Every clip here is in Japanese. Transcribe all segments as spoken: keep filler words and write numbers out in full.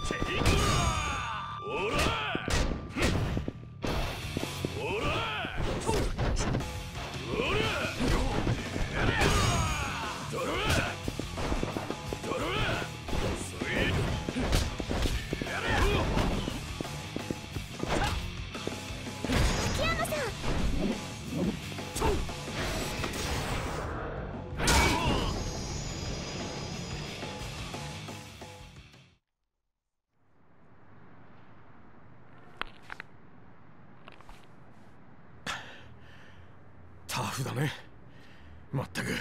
タフだね。まったく。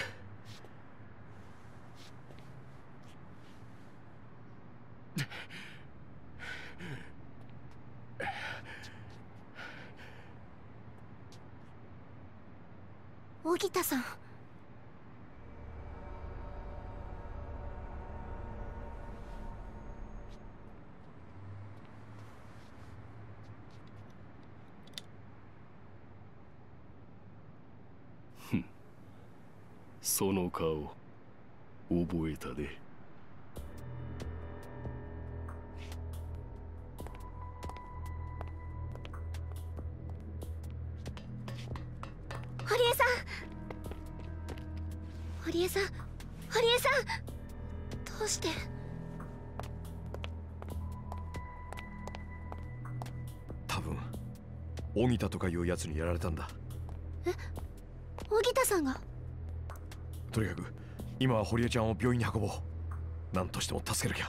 荻田さん。 その顔覚えたで。 堀江さん、堀江さん、堀江さん、どうして？ 多分荻田とかいうやつにやられたんだ。 え、荻田さんが？ とにかく今は堀江ちゃんを病院に運ぼう。何としても助けなきゃ。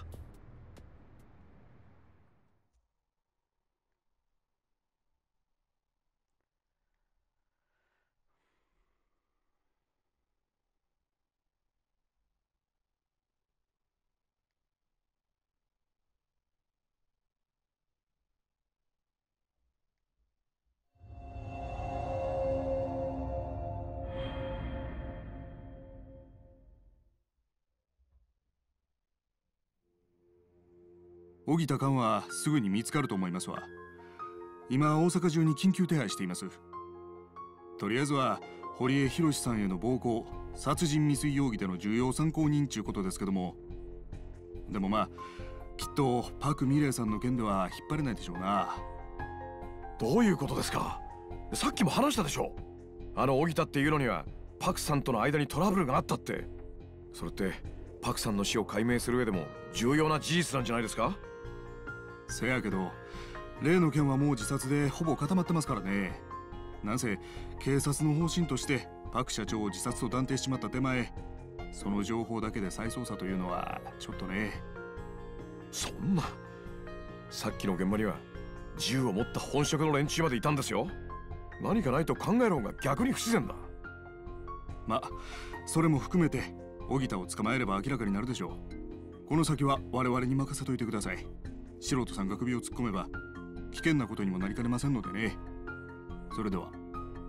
荻田寛はすぐに見つかると思いますわ。今大阪中に緊急手配しています。とりあえずは堀江博さんへの暴行、殺人未遂容疑での重要参考人ちゅうことですけども、でもまあきっとパク・ミレイさんの件では引っ張れないでしょうな。 どういうことですか？さっきも話したでしょ。あの荻田っていうのにはパクさんとの間にトラブルがあったって。それってパクさんの死を解明する上でも重要な事実なんじゃないですか？ せやけど例の件はもう自殺でほぼ固まってますからね。なんせ警察の方針としてパク社長を自殺と断定しちまった手前、その情報だけで再捜査というのはちょっとね。 そんな、さっきの現場には銃を持った本職の連中までいたんですよ。何かないと考える方が逆に不自然だ。 まあそれも含めて荻田を捕まえれば明らかになるでしょう。この先は我々に任せといてください。素人さんが首を突っ込めば危険なことにもなりかねませんのでね。それでは。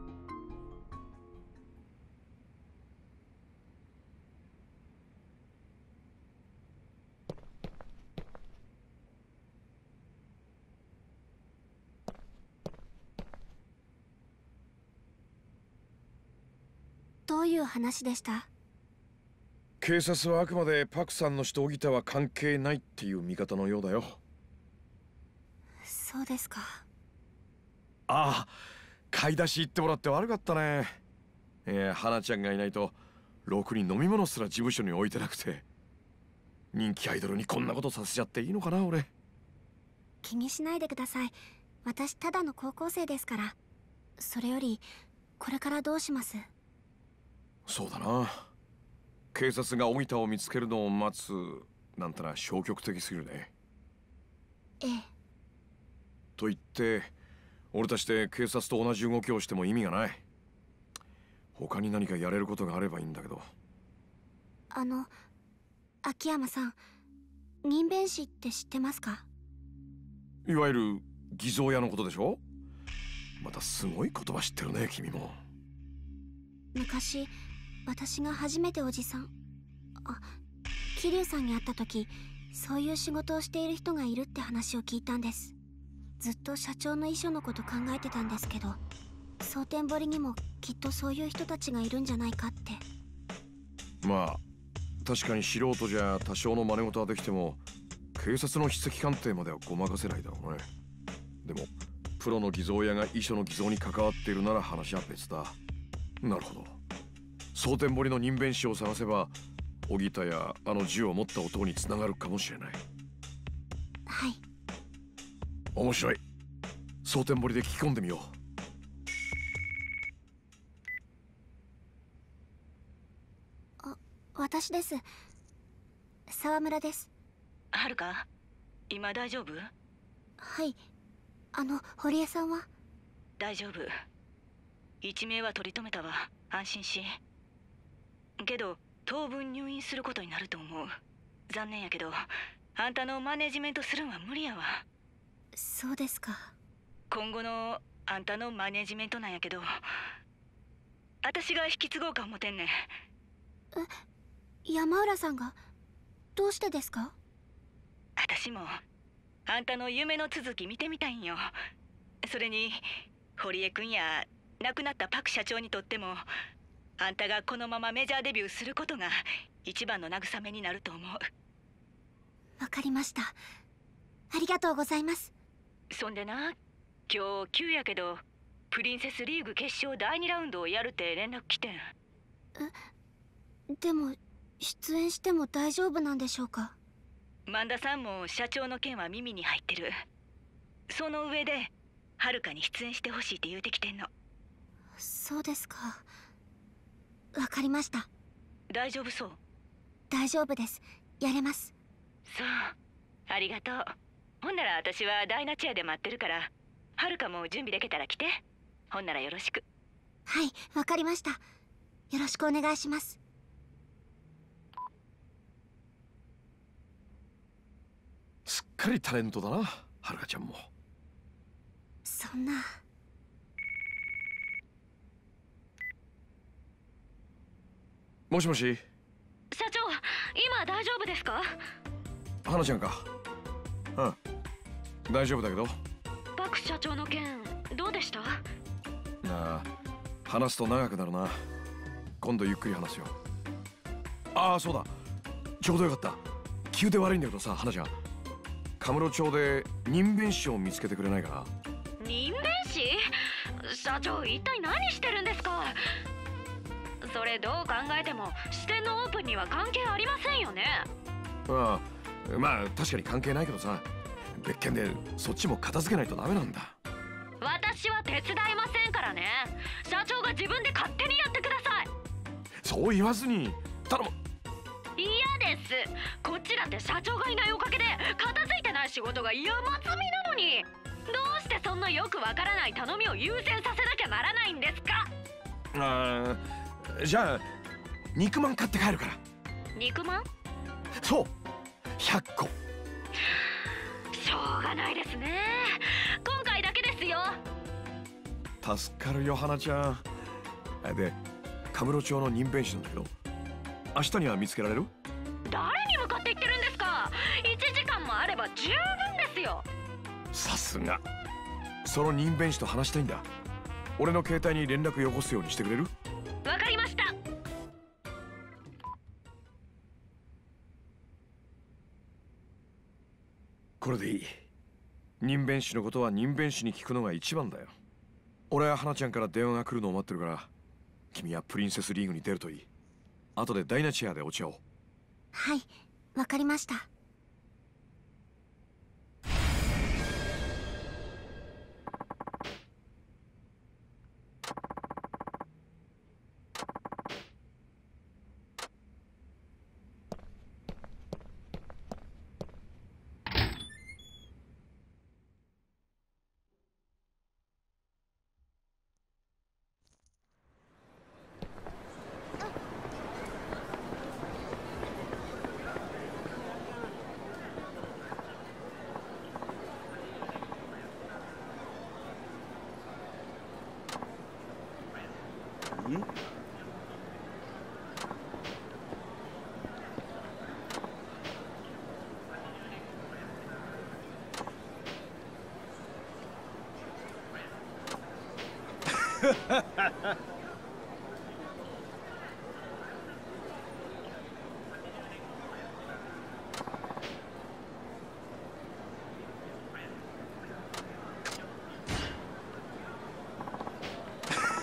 どういう話でした？ 警察はあくまでパクさんの死と荻田は関係ないっていう見方のようだよ。 そうですか。 ああ、買い出し行ってもらって悪かったね。いや、花ちゃんがいないとろくに飲み物すら事務所に置いてなくて。人気アイドルにこんなことさせちゃっていいのかな俺。 気にしないでください。私ただの高校生ですから。それよりこれからどうします？ そうだな。警察が荻田を見つけるのを待つなんてのは消極的すぎるね。 ええ。 と言って俺たちで警察と同じ動きをしても意味がない。他に何かやれることがあればいいんだけど。 あの秋山さん、人弁師って知ってますか？ いわゆる偽造屋のことでしょ。またすごい言葉知ってるね君も。 昔私が初めておじさん、あ、桐生さんに会った時、そういう仕事をしている人がいるって話を聞いたんです。ずっと社長の遺書のこと考えてたんですけど、蒼天堀にもきっとそういう人たちがいるんじゃないかって。 まあ確かに素人じゃ多少の真似事はできても、 警察の筆跡鑑定まではごまかせないだろうね。でもプロの偽造屋が遺書の偽造に関わっているなら話は別だ。なるほど。蒼天堀の人弁師を探せば荻田やあの銃を持った男につながるかもしれない。 はい。 面白い。蒼天堀で聞き込んでみよう。 あ、私です。沢村です。 はるか、今大丈夫？ はい。あの堀江さんは？ 大丈夫。一命は取り留めたわ。安心し。けど当分入院することになると思う。残念やけどあんたのマネジメントするんは無理やわ。 そうですか。 今後のあんたのマネジメントなんやけど、私が引き継ごうか思ってんねん。 え、山浦さんが？どうしてですか？ 私もあんたの夢の続き見てみたいんよ。それに堀江君や亡くなったパク社長にとってもあんたがこのままメジャーデビューすることが一番の慰めになると思う。 わかりました。ありがとうございます。 そんでな、今日急やけどプリンセスリーグ決勝だいにラウンドをやるって連絡来てん。 え、でも出演しても大丈夫なんでしょうか？ 萬田さんも社長の件は耳に入ってる。その上ではるかに出演してほしいって言うてきてんの。 そうですか。わかりました。 大丈夫そう？ 大丈夫です。やれます。 そう、ありがとう。ほんなら私はダイナチェアで待ってるから、はるかも準備できたら来て。ほんならよろしく。 はい、わかりました。よろしくお願いします。 すっかりタレントだな、はるかちゃんも。 そんな。 もしもし。 社長、今大丈夫ですか？ 花ちゃんか。うん、大丈夫だけど。 パク社長の件どうでした？ ああ、話すと長くなるな。今度ゆっくり話すよ。ああ、そうだ、ちょうどよかった。急で悪いんだけどさ、花ちゃん、カムロ町で人弁師を見つけてくれないかな。 人弁師？社長、一体何してるんですか？それどう考えても支店のオープンには関係ありませんよね。 ああ、まあ確かに関係ないけどさ、別件でそっちも片付けないとダメなんだ。 私は手伝いませんからね。社長が自分で勝手にやってください。 そう言わずに頼む。 嫌です。こっちだって社長がいないおかげで片付いてない仕事が山積みなのに、どうしてそんなよくわからない頼みを優先させなきゃならないんですか？ ああ、じゃあ肉まん買って帰るから。 肉まん？ そう、ひゃっこ。 しょうがないですね。今回だけですよ。 助かるよ、花ちゃん。で、カムロ町の人弁師なんだけど、明日には見つけられる？ 誰に向かって言ってるんですか？いちじかんもあれば十分ですよ。 さすが。その人弁師と話したいんだ。俺の携帯に連絡よこすようにしてくれる？ わかりました。 これでいい。人弁師のことは人弁師に聞くのが一番だよ。俺は花ちゃんから電話が来るのを待ってるから、君はプリンセスリーグに出るといい。後でダイナチェアでお茶を。 はい、わかりました。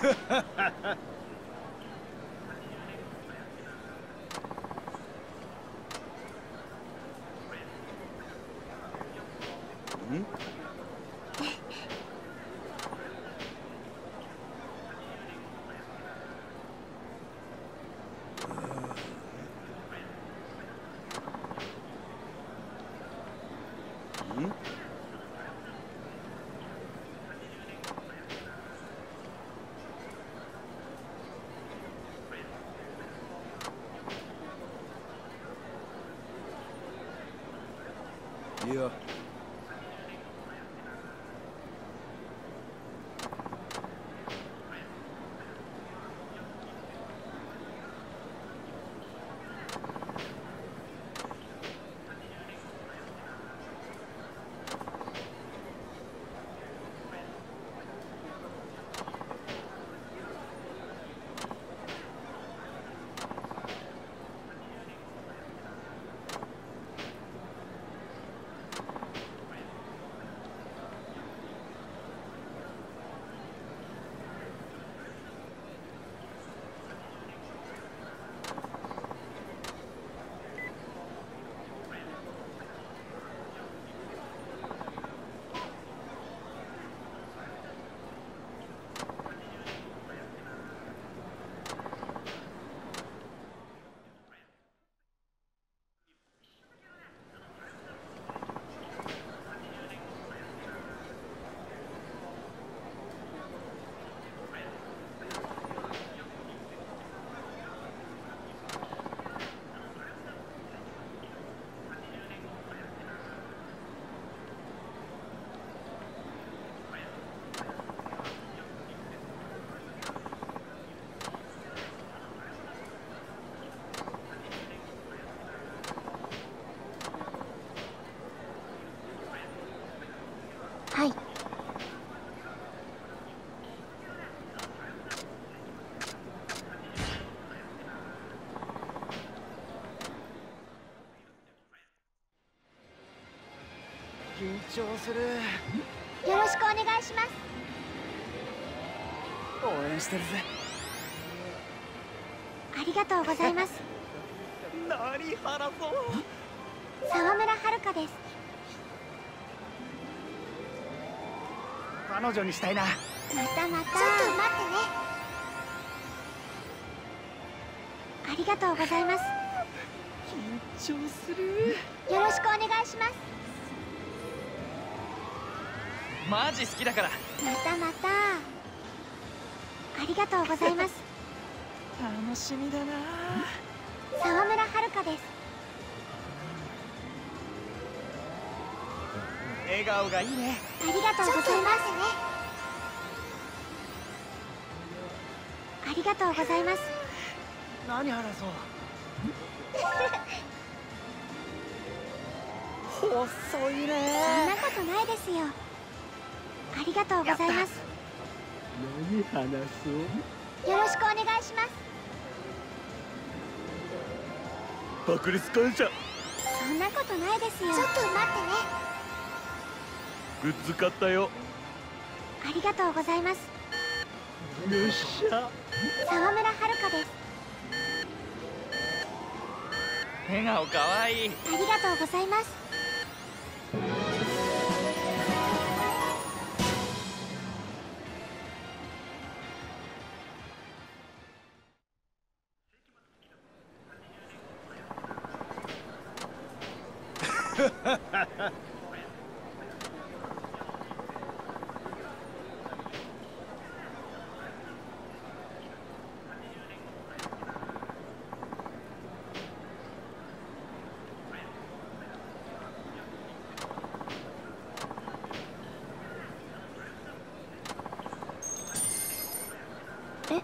いや。 はい。 緊張する。 よろしくお願いします。 応援してるぜ。 ありがとうございます。 何話そう。 沢村遥です。 彼女にしたいな。 またまた。ちょっと待ってね。ありがとうございます。 緊張する。 よろしくお願いします。 マジ好きだから。 またまた。ありがとうございます。 楽しみだな。 沢村遥です。 笑顔がいいね。 ありがとうございます。ありがとうございます。 何話そう。細いね。 そんなことないですよ。ありがとうございます。 何話そう。 よろしくお願いします。 爆裂感謝。 そんなことないですよ。ちょっと待ってね。 グッズ買ったよ。 ありがとうございます。 よっしゃ。 沢村遥です。 笑顔かわいい。 ありがとうございます。え？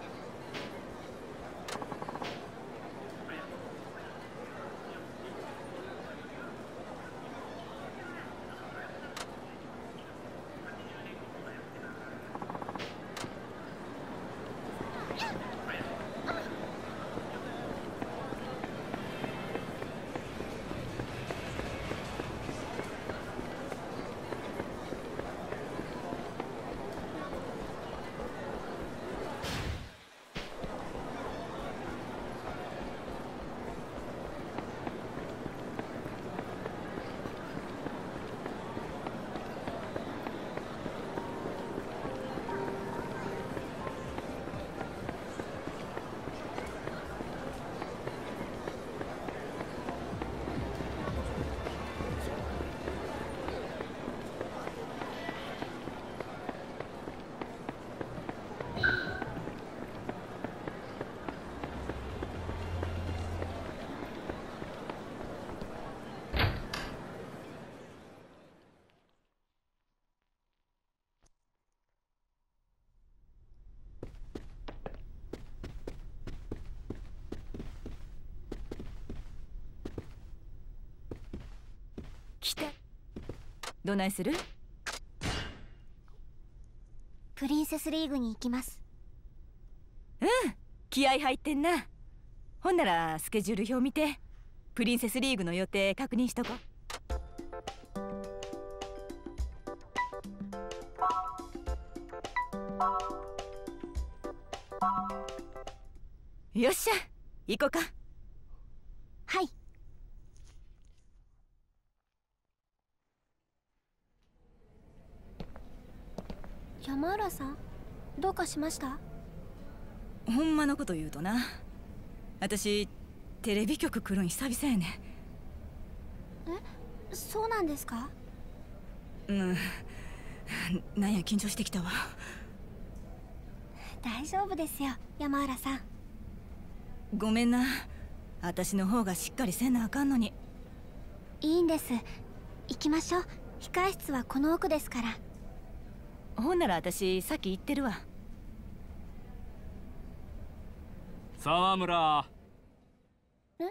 来た。どないする？ プリンセスリーグに行きます。 うん、気合入ってんな。ほんならスケジュール表見て、プリンセスリーグの予定確認しとこ。よっしゃ、行こうか。 はい。山浦さん、どうかしました？ ほんまのこと言うとな、私テレビ局来るん久々やね。 え、そうなんですか？ うん、なんや緊張してきたわ。 大丈夫ですよ、山浦さん。 ごめんな、私の方がしっかりせなあかんのに。 いいんです、行きましょう。控え室はこの奥ですから。 ほんなら私先行ってるわ。 沢村。 え？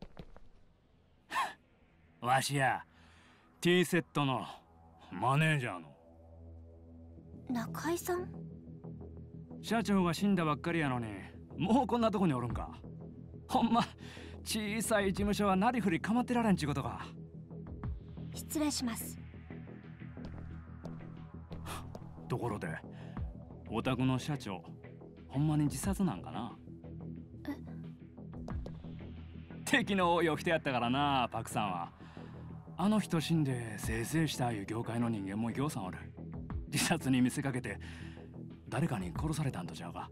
わしや T セットのマネージャーの中井さん。 社長が死んだばっかりやのに、もうこんなとこにおるんか。ほんま小さい事務所はなりふり構ってられんちゅうことか。 失礼します。 ところでお宅の社長、ほんまに自殺なんかな？ え？ 敵の多いお人やったからな、パクさんは。あの人死んでせいせいしたいう業界の人間もぎょうさんおる。自殺に見せかけて誰かに殺されたんとちゃうか。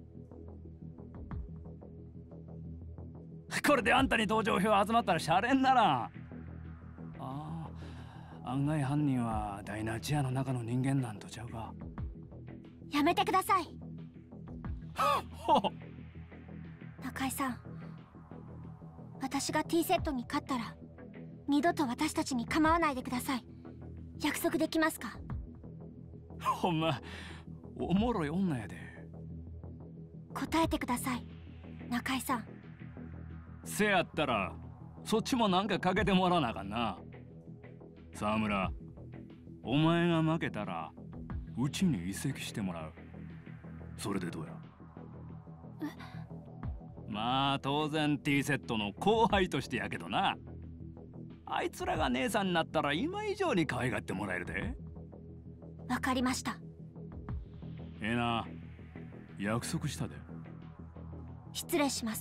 これであんたに同情票集まったらシャレにならん。ああ、案外犯人はダイナチアの中の人間なんとちゃうか。 やめてください。 ほっ中井さん、私が T セットに勝ったら二度と私たちに構わないでください。約束できますか？ ほんまおもろい女やで。 答えてください、中井さん。 せやったらそっちもなんかかけてもらわなあかんな。沢村、お前が負けたらうちに移籍してもらう。それでどうや？まあ当然 T セットの後輩としてやけどな。あいつらが姉さんになったら今以上に可愛がってもらえるで。 わかりました。 ええな、約束したで。 失礼します。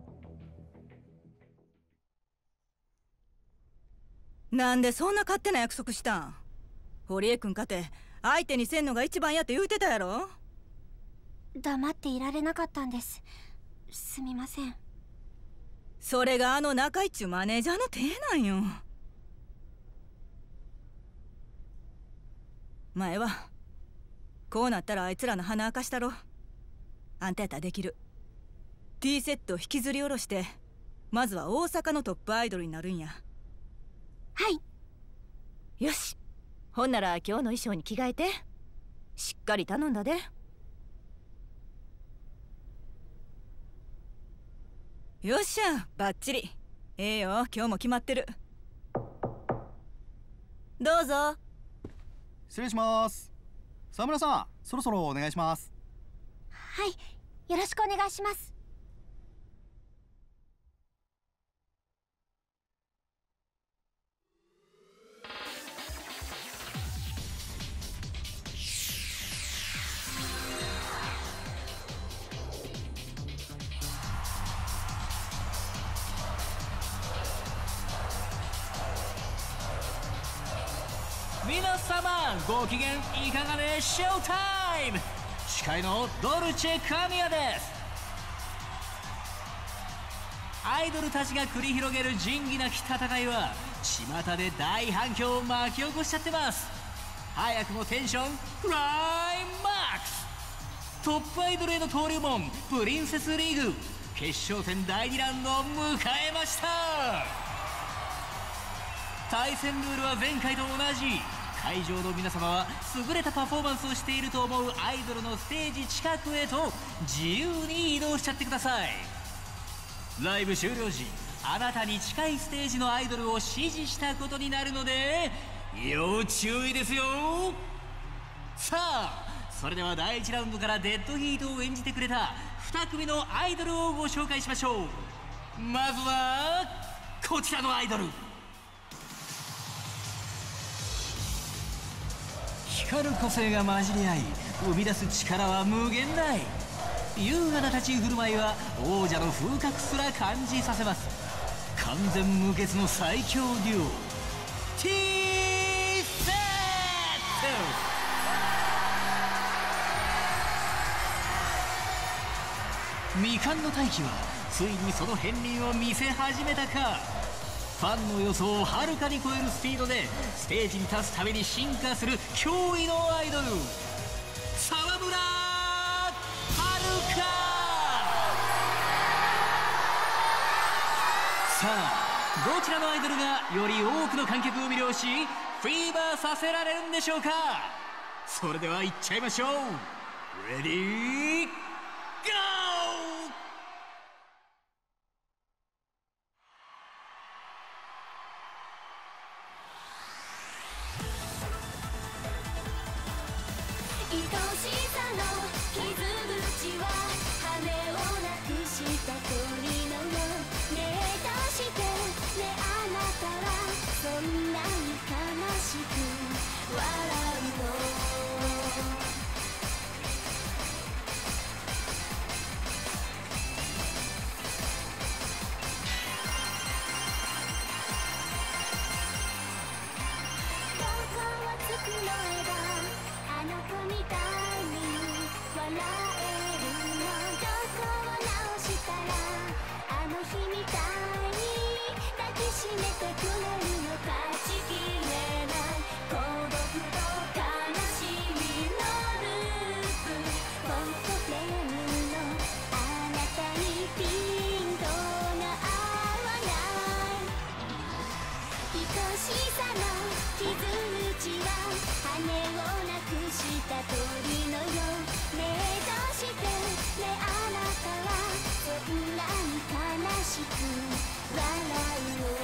なんでそんな勝手な約束したん？堀江君かて相手にせんのが一番やって言うてたやろ。 黙っていられなかったんです。すみません。 それがあの中井っちゅうマネージャーの手なんよ。前はこうなったらあいつらの鼻明かしたろ。あんたやったらできる。 T セットを引きずり下ろしてまずは大阪のトップアイドルになるんや。 はい。 よし、ほんなら今日の衣装に着替えてしっかり頼んだで。よっしゃ、バッチリ。ええよ、今日も決まってる。どうぞ。 失礼します。沢村さん、そろそろお願いします。 はい、よろしくお願いします。 皆様ご機嫌いかがでしょうタイム。司会のドルチェ神谷です。アイドルたちが繰り広げる仁義なき戦いは巷で大反響を巻き起こしちゃってます。早くもテンションクライマックス。トップアイドルへの登竜門プリンセスリーグ決勝戦だいにラウンドを迎えました。対戦ルールは前回と同じ。会場の皆様は優れたパフォーマンスをしていると思うアイドルのステージ近くへと自由に移動しちゃってください。ライブ終了時あなたに近いステージのアイドルを支持したことになるので要注意ですよ。さあそれではだいいちラウンドからデッドヒートを演じてくれたに組のアイドルをご紹介しましょう。まずはこちらのアイドル。光る個性が混じり合い生み出す力は無限大。優雅な立ち振る舞いは王者の風格すら感じさせます。完全無欠の最強デュオ T セット。未完の大器はついにその片鱗を見せ始めたか。ファンの予想をはるかに超えるスピードでステージに立つたびに進化する驚異のアイドル、沢村はるか。さあどちらのアイドルがより多くの観客を魅了しフィーバーさせられるんでしょうか。それではいっちゃいましょう。レディーゴー。 愛しさの傷口は羽をなくした鳥のよう。ねえどうしてねあなたはそんなに悲しく笑うの。どこをつくのえばあの子みたいに笑えるの。どこを直したらあの日みたいに抱きしめてくれるの。断ち切れない孤独と悲しみのループ。フォトフレームのあなたにピントが合わない。愛しさの傷口は羽をなくした鳥のよう。ねえどうしてねあなたはそんなに悲しく笑うの。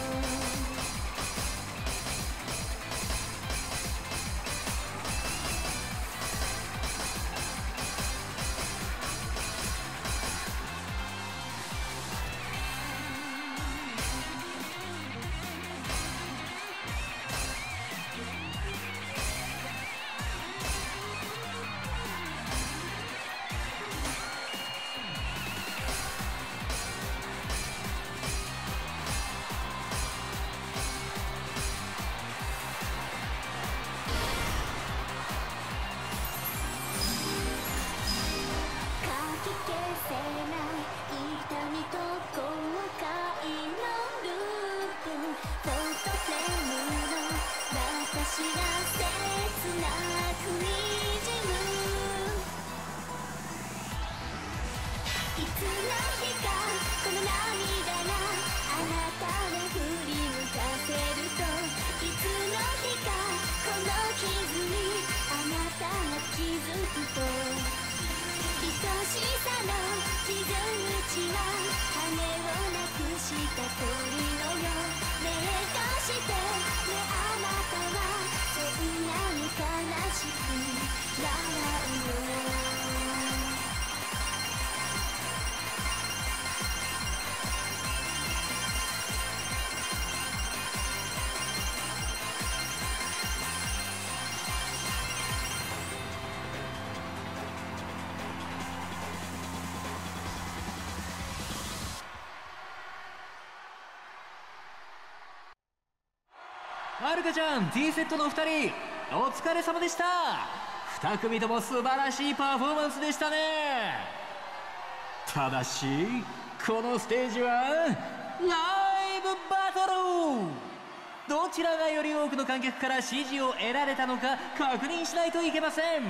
はるかちゃん T セットのふたりお疲れ様でした。に組とも素晴らしいパフォーマンスでしたね。ただしこのステージはライブバトル。どちらがより多くの観客から支持を得られたのか確認しないといけません。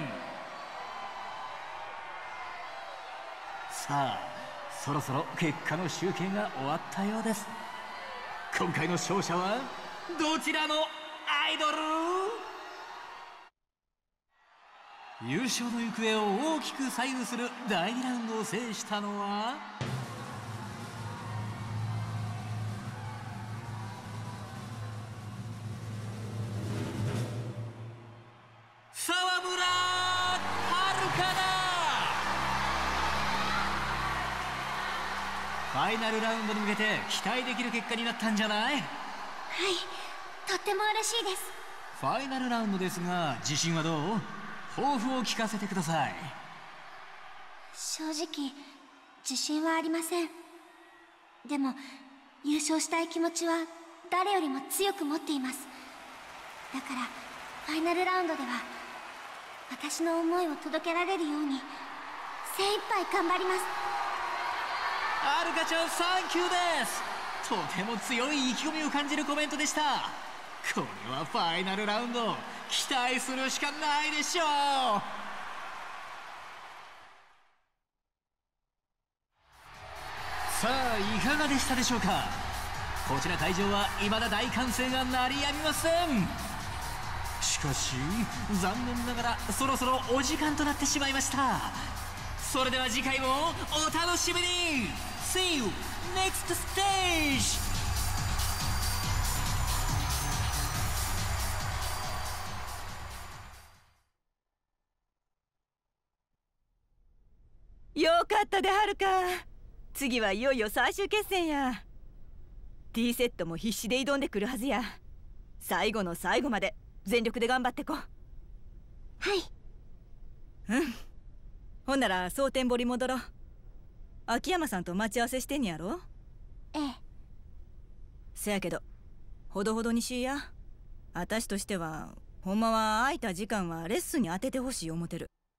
さあそろそろ結果の集計が終わったようです。今回の勝者はどちらのアイドル？優勝の行方を大きく左右するだいにラウンドを制したのはファイナルラウンドに向けて期待できる結果になったんじゃない？ はい、とっても嬉しいです。 ファイナルラウンドですが、自信はどう？抱負を聞かせてください。 正直自信はありません。でも優勝したい気持ちは誰よりも強く持っています。だからファイナルラウンドでは私の思いを届けられるように精一杯頑張ります。 アルカちゃん、サンキューです。とても強い意気込みを感じるコメントでした。これはファイナルラウンド期待するしかないでしょう。さあ、いかがでしたでしょうか。こちら会場は未だ大歓声が鳴りやみません。しかし残念ながらそろそろお時間となってしまいました。それでは次回もお楽しみに。 See you next stage! よかったではるか。次はいよいよ最終決戦や。 T セットも必死で挑んでくるはずや。最後の最後まで全力で頑張ってこ。はい。うん。ほんなら蒼天堀戻ろう。秋山さんと待ち合わせしてんやろ。 ええ。 せやけどほどほどにしいや。私としてはほんまは空いた時間はレッスンに当ててほしい思てる。